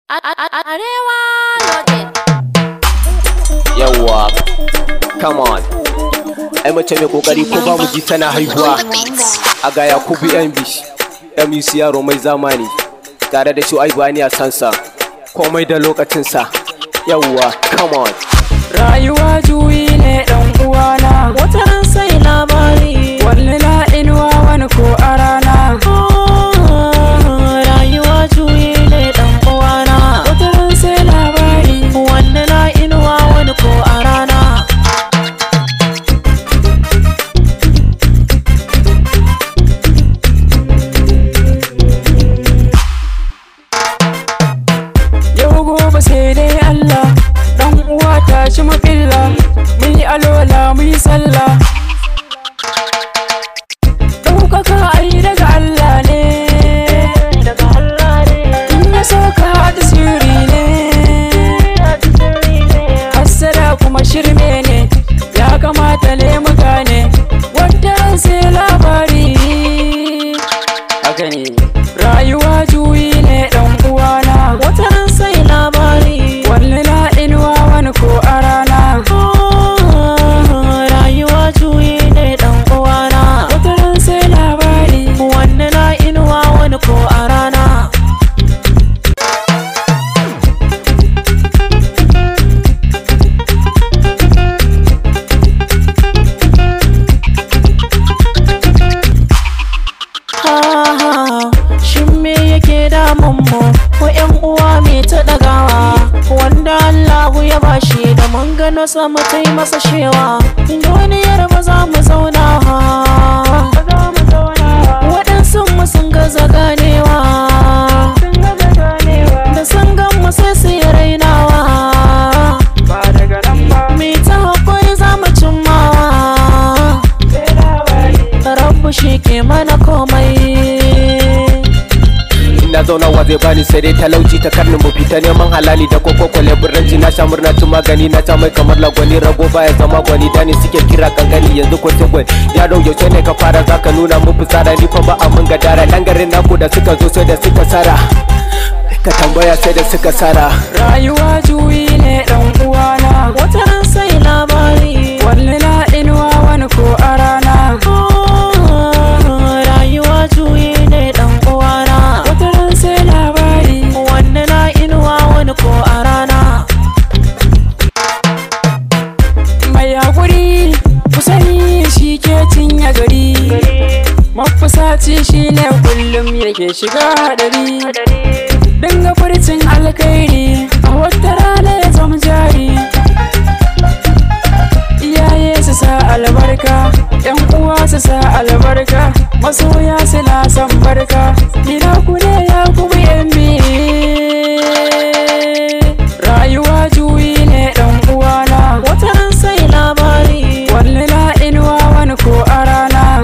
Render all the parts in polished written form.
Arewa loaded. Yawwa, come on. Ai mace mai kokari ko ba mu ji tana haihuwa. A ga Yakubu Mbish, MC yaro mai zamani. Tare da Shu'aibu a sansa. Komai da lokacinsa. Yawwa, come on. Rayuwa juyi ne dan uwana, wata ran sai labari, wallahi inuwa wani ko a rana. Rayuwa juyi ne dan uwana, wata ran sai labari, wallahi inuwa wani ko a rana. Yau gobe sai dai Allah, dan uwa tashi mu billa, mu yi alola mu yi sallah. Ɗaukaka ai daga Allah ne, in ya sauka da sirri ne, hassada kuma shirme ne, ya kamata ne mu gane, wata sai labari. Haka ne, rayuwa juyi ne dan uwana, wata ran sai labari, wallahi inuwa wani ko a rana. Rayuwa juyi ne dan uwana, wata ran sai labari, wallahi inuwa wani ko a rana. Shin me yake damun mu ko ƴan uwa me ta ɗagawa, wanda Allahu ya bashi da mun gano sama ta yi masa shewa. Duniyar ba za mu zauna, waɗansu mu sun gaza ganewa, da sun gan mu sai su yi rainawa. Me ta haƙuri za mu cimmawa, Rabbu shi ke mana komai. Na zauna wa zai bani sai dai talauci ta karnin mu fita neman halali da kwale buranci. Na sha murna tun magani na sha mai kamar lagwani, rago baya zama gwani da ni suke kira kankani yanzu ko tagwai. Yaro yaushe ne ka fara zaka nuna mun fitsara, ni fa ba a mun gadara. Dan garin naku da suka zo sai da suka sara, ka tambaya sai da suka sara. Rayuwa juyi ne dan uwana, wata ran sai labari, wallahi inuwa wani ko a rana. Rayuwa juyi ne dan uwana, wata ran sai labari, wallahi inuwa wani ko a rana. Mai hakuri kusani shi ke cinye gari, mafusaci shi ne kullum yake shiga hadari. Dinga furcin alkhairi a wata rana ya zama jari, iyaye su sa albarka, yan uwa su sa albarka, masoya su na san barka. Ina ku ne Yakubu Mbish. Rayuwa juyi ne dan uwana, wata ran sai labari, wallahi inuwa wani ko a rana.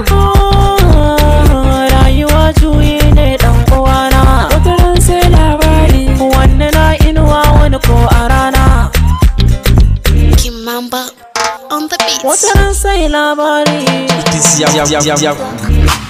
Rayuwa juyi ne dan uwana, wata ran sai labari, wallahi inuwa wani ko a rana. Kimamba on the beats. Wata ran sai labari. This